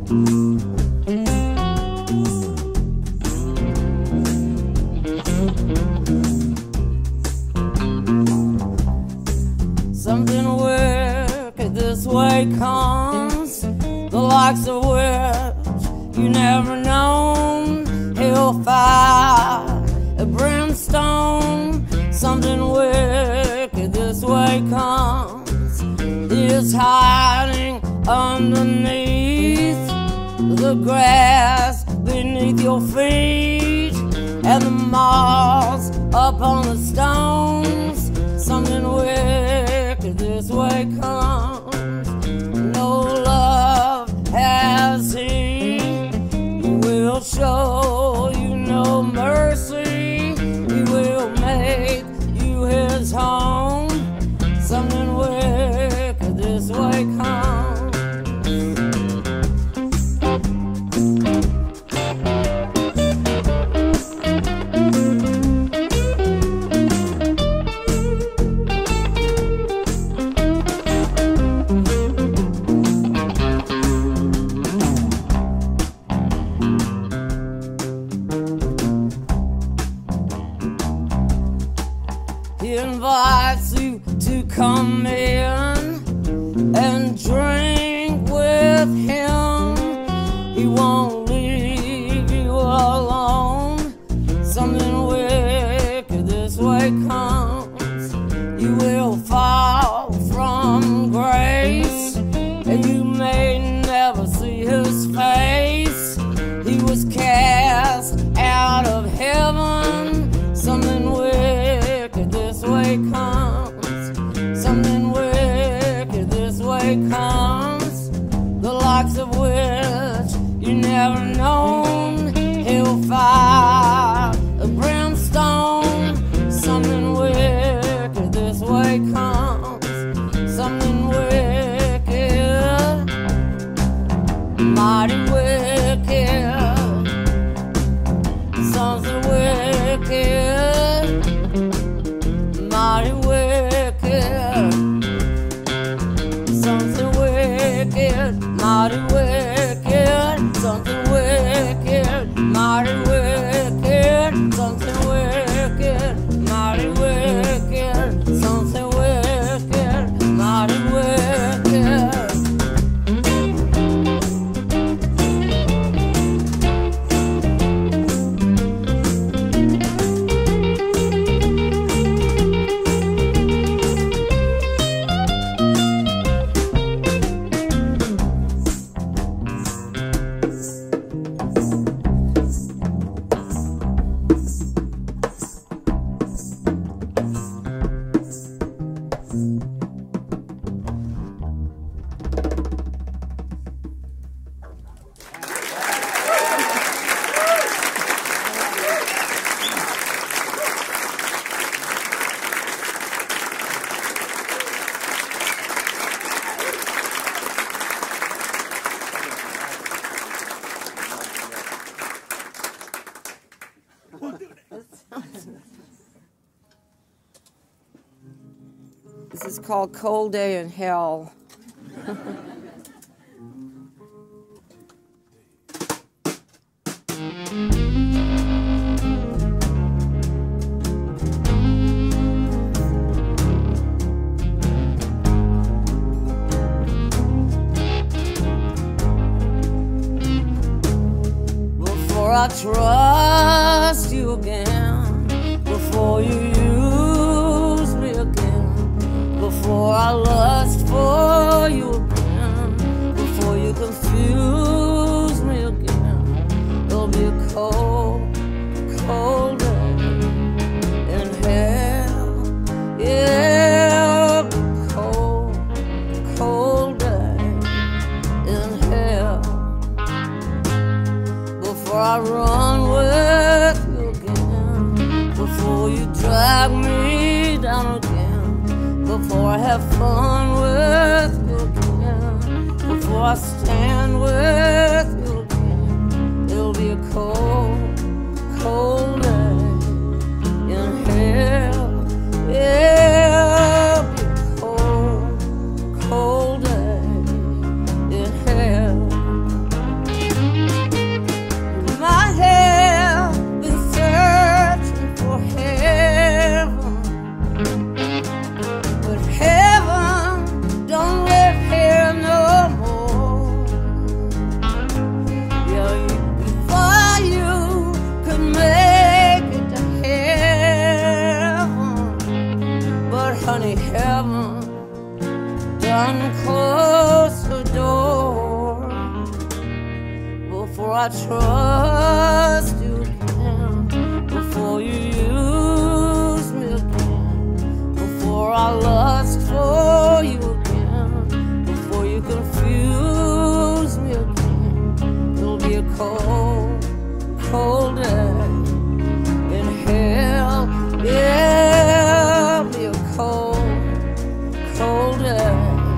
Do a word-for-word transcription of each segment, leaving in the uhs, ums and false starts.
Something wicked this way comes, the likes of which you never known. Hellfire, a brimstone. Something wicked this way comes, is hiding underneath the grass beneath your feet and the moss upon the stones. Something wicked this way comes. No love has he. He will show you no mercy. He will make you his home. Something wicked this way comes. Invites you to come in and drink with him. He won't leave you alone. Something wicked this way comes. You will fall from grace, and you may never see his face. He was cast out of heaven. Something wicked this way comes. Something wicked this way comes, the likes of which you never known. Hellfire, a brimstone. Something wicked this way comes. Something wicked, mighty wicked. Something wicked, mighty wicked. Something wicked, mighty wicked. Something wicked, mighty wicked. Something wicked, mighty wicked. Something wicked, mighty wicked. This is called Cold Day in Hell. Before I trust you again, before you use me again, before I lust for you again, before you confuse me again, it'll be a cold, cold day in hell. Yeah, it'll be a cold, cold day in hell. Before I run with you again, before you drag me down again, before I have fun with you again, before I stand with you again, it'll be a cold, cold day in hell. Yeah, it'll be a cold, cold day in hell. before I trust you again, before you use me again, before I lust for you again, before you confuse me again. It'll be a cold, cold day in hell. Yeah, it'll be a cold, cold day.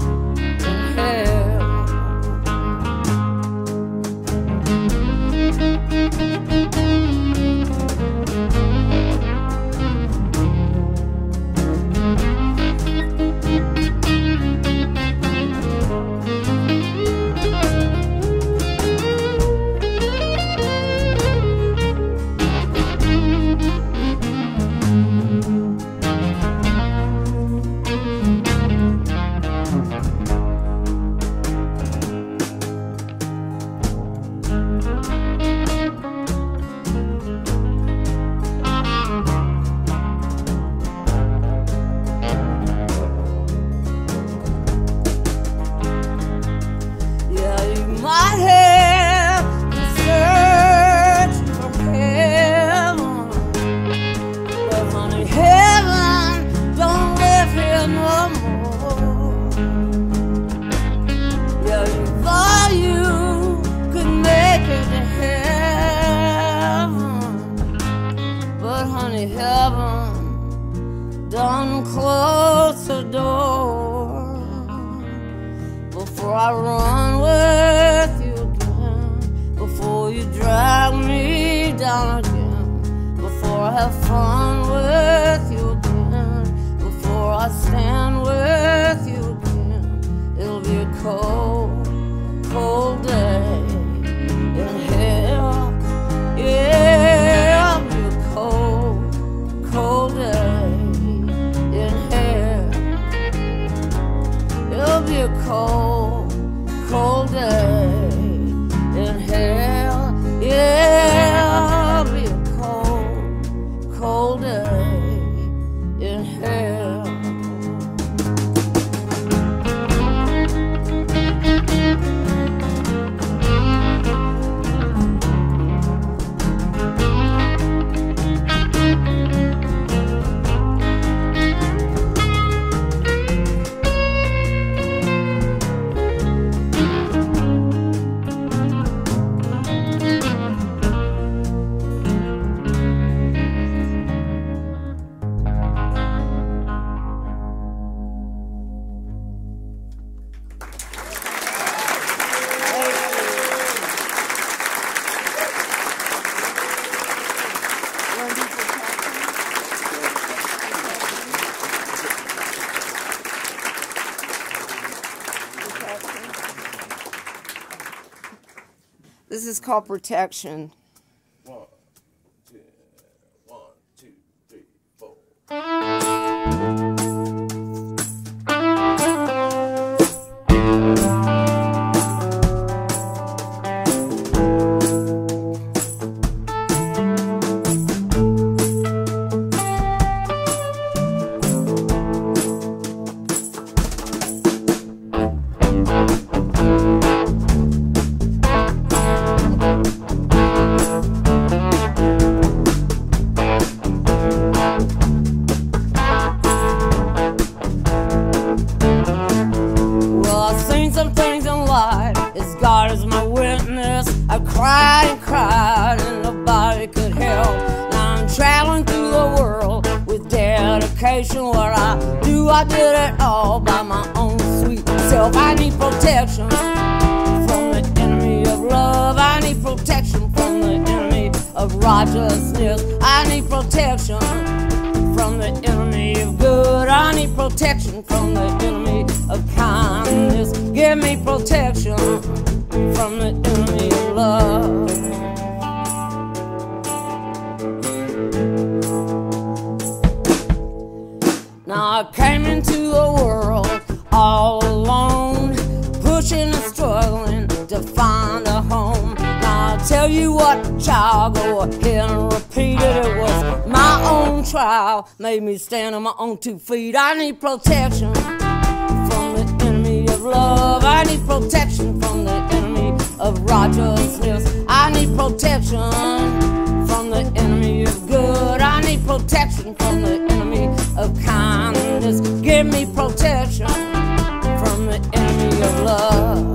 Don't close the door before I run with you again, before you drag me down again, before I have fun with you again, before I stand with you again. It'll be a cold, cold day in hell. Yeah, it'll be a cold, cold day. It'll be a cold, cold day in hell. Yeah, it'll be a cold, cold day in hell. This is called Protection. One, two, one, two, three, four. What I do, I did it all by my own sweet self. I need protection from the enemy of love. I need protection from the enemy of righteousness. I need protection from the enemy of good. I need protection from the enemy of kindness. Give me protection from the enemy of love. Now I came into the world all alone, pushing and struggling to find a home. Now I'll tell you what, child, go ahead and repeat it. It was my own trial, made me stand on my own two feet. I need protection from the enemy of love. I need protection from the enemy of righteousness. I from the enemy of kindness. Give me protection from the enemy of love.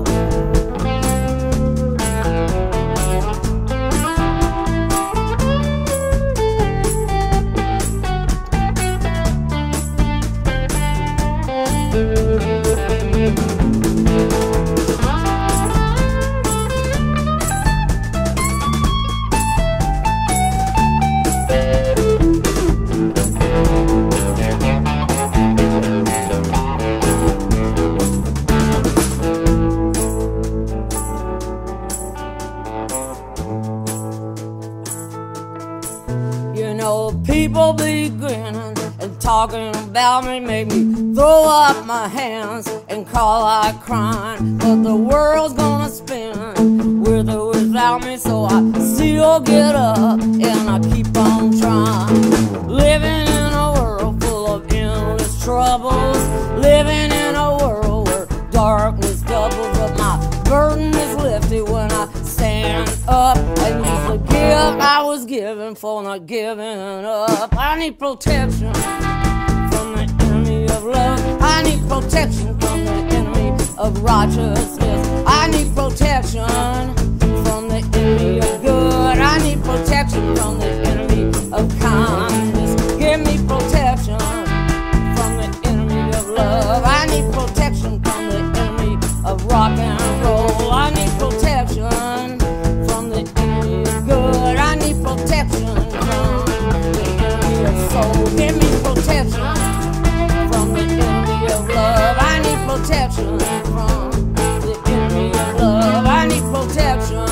People be grinning and talking about me, make me throw up my hands and call out crying. But the world's gonna spin with or without me, so I still get up and I keep on trying. Living in a world full of endless troubles, living in a world where darkness doubles, but my burden is lifted when I stand up and use the gift I was given for not giving up. I need protection from the enemy of love. I need protection from the enemy of righteousness. I need protection from the enemy of good. I need protection from the enemy of kindness. Give me protection from the enemy of love. I need protection from the enemy of rock and roll. I need protection from the enemy of good. I need protection from the enemy of soul. Give me protection from the enemy of love. I need protection from the enemy of love. I need protection.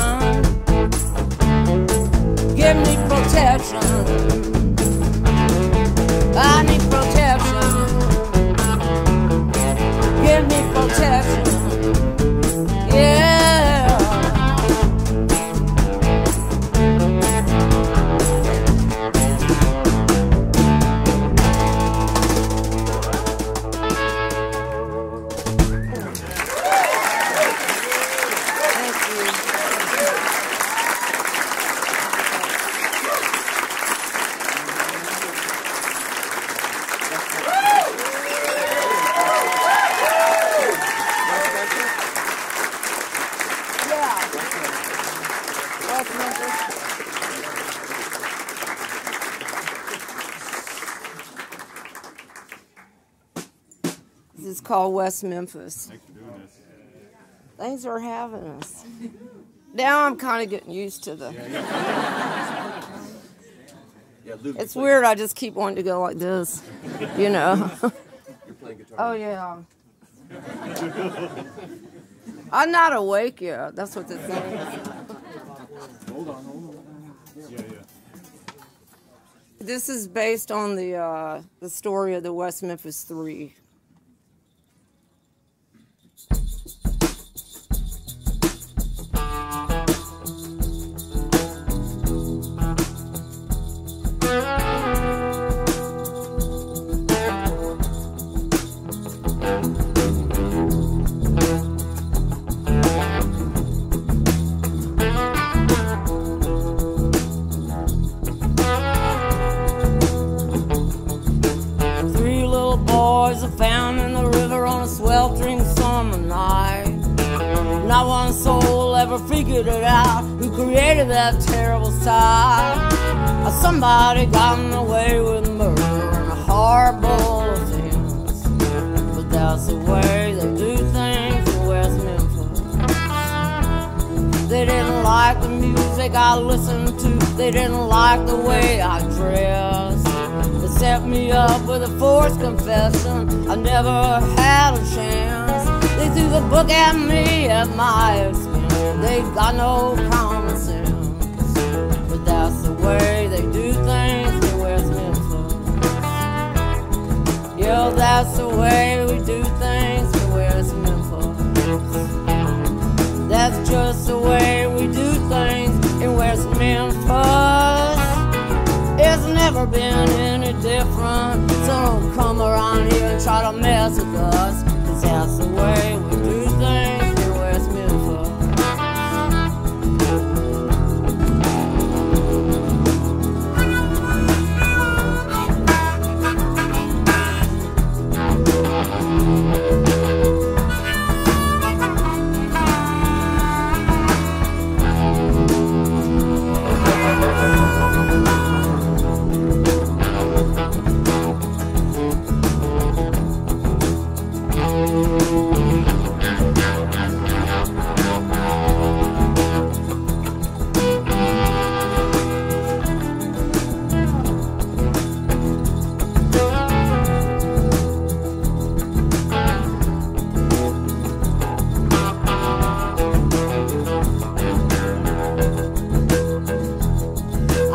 Give me protection. I need protection. Give me protection. Yeah. This is called West Memphis. Thanks for doing this. Thanks for having us. Now I'm kind of getting used to the... Yeah, yeah. Yeah, Luke, it's weird, I just keep wanting to go like this, you know. You're playing guitar. Oh, yeah. I'm not awake yet. That's what this is. Hold on, hold on. Yeah, yeah. This is based on the uh, the story of the West Memphis Three. Found in the river on a sweltering summer night. Not one soul ever figured it out who created that terrible sight. Somebody got away with murder and a horrible offense, but that's the way they do things in West Memphis. They didn't like the music I listened to, they didn't like the way I dressed. Set me up with a forced confession. I never had a chance. They threw the book at me at my expense. They got no common sense, but that's the way they do things in West Memphis. Yeah, that's the way we do things in West Memphis. That's just the way we do things in West Memphis. It's never been any different, so don't come around here and try to mess with us, 'cause that's the way we do things in West Memphis.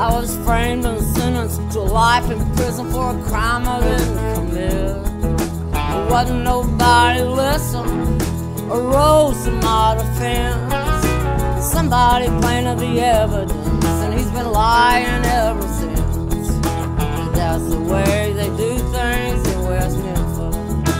I was framed and sentenced to life in prison for a crime I didn't commit. There wasn't nobody listening or rose to my defense. Somebody planted the evidence, and he's been lying ever since. That's the way they do things in West Memphis.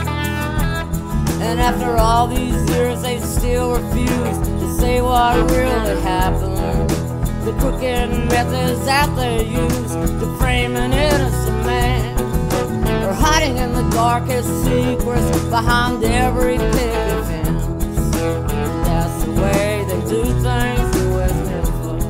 And after all these years, they still refuse to say what really happened. The crooked methods that they use to frame an innocent man. They're hiding in the darkest secrets behind every picket fence. That's the way they do things in West Memphis.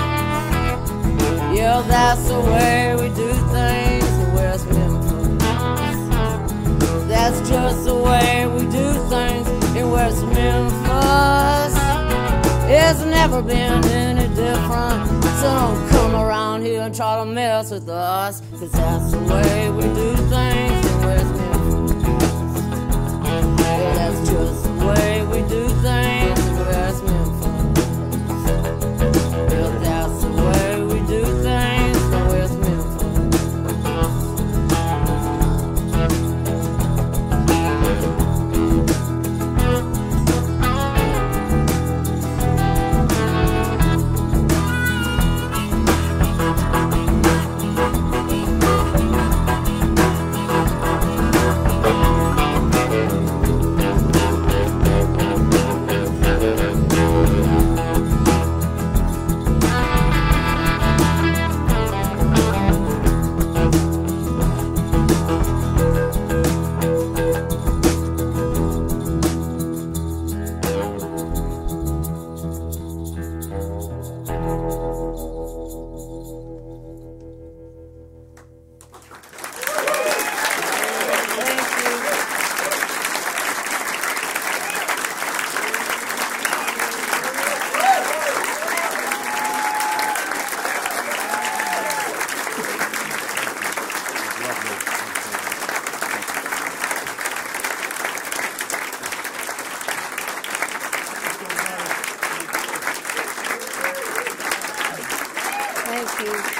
Yeah, that's the way we do things in West Memphis. That's just the way we do things in West Memphis. It's never been any different, so don't come around here and try to mess with us, 'cause that's the way we do things in West Memphis. Yeah, that's just the way we do things in West Memphis. Yeah, that's the way we do things in West Memphis. Thank you.